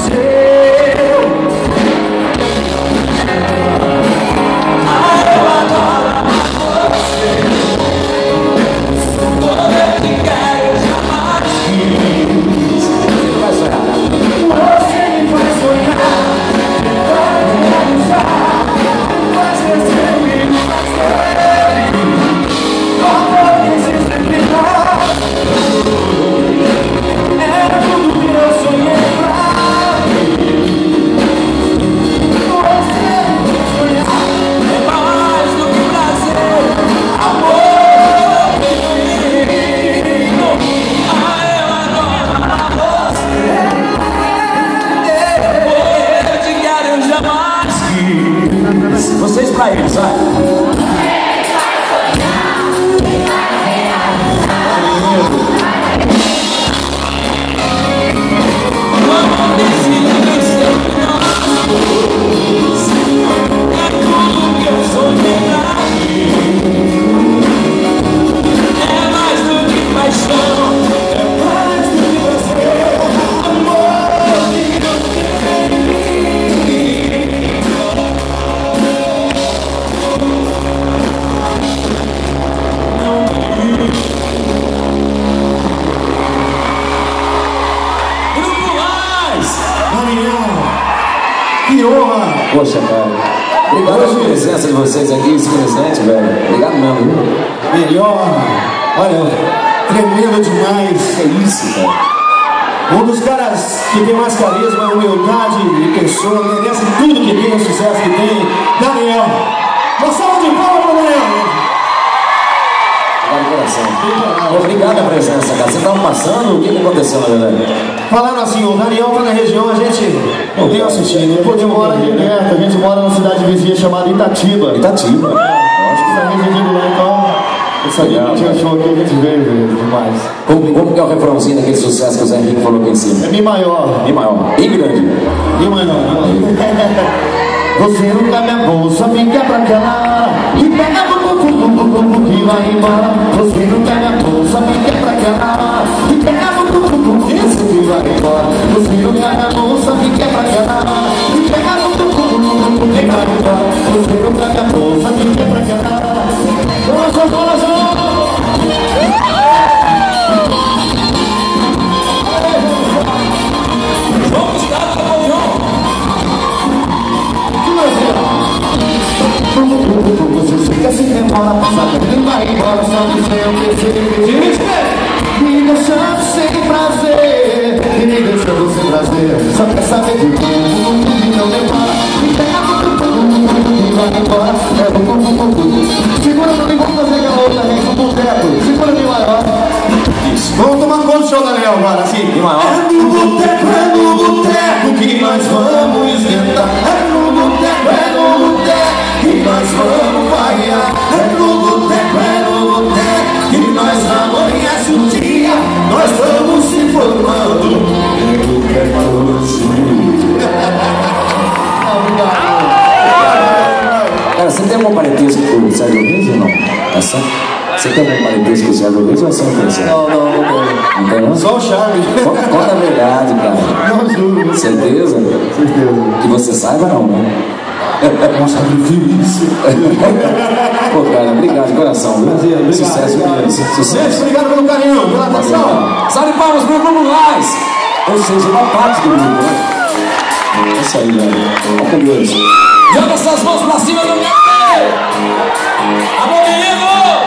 Vocês pra eles, vai. É mais do que paixão. Que honra! Poxa, cara. Obrigado pela presença de vocês aqui, simplesmente, velho. Obrigado mesmo, viu? Melhor! Olha, tremendo demais! Que isso, cara? Um dos caras que tem mais carisma, humildade e pessoa, merece tudo que tem, o sucesso que tem, Daniel! Uma salva de palmas para Daniel! Obrigado, coração. Obrigado a presença, cara. Vocês estavam passando? O que aconteceu, na verdade? Falaram assim, o Daniel tá na região, a gente não tem assistindo. A gente mora aqui perto, a gente mora numa cidade vizinha chamada Itatiba. Itatiba? Acho que está residindo lá, então. Eu sabia que tinha show aqui, a gente veio demais. Como que é o refrãozinho daquele sucesso que o Zé Henrique falou aqui em cima? É Mi maior. Mi maior. E grande. Mi maior. Você nunca me bolsa, fica pra cá e pega o que vai embora. Você nunca me bolsa, fica pra cá e pega o que vai embora. Você nunca me bolsa, fica pra cá e pega o que vai embora. Você nunca me bolsa, fica pra cá. Vamos estar com o você fica sem demora, sabe que vai embora, só que sem perceber. Me deixando sem prazer, e me deixando sem prazer. Só quer saber de tudo e não demora. Me pega tudo e vai embora. Segura pra mim, vamos fazer aquela outra rede no boteco. Segura me maior. Vamos tomar conta do show, Daniel, agora, assim. Mi maior. É no boteco que nós vamos esquentar. É no boteco que nós vamos variar. É no boteco que nós amanhece um dia. Nós vamos se formando. Cara, você tem algum parentesco com o Sérgio Reis ou não? Essa? Você tem algum parentesco com o Sérgio Reis ou é só intenção? Não tem. Não tem, não? Só o charme. Conta a verdade, cara. Não, juro. Certeza? Certeza. Que você saiba, não, né? É um sacrifício. Pô, cara, obrigado de coração. Prazer, obrigado. Sucesso, Gente, sucesso. obrigado pelo carinho, pela atenção. Salve palmas pro Grupo Lais! Ou seja, uma parte do grupo, né? É isso aí, velho. Olha como Deus. Joga essas mãos pra cima do meu. Alô, menino!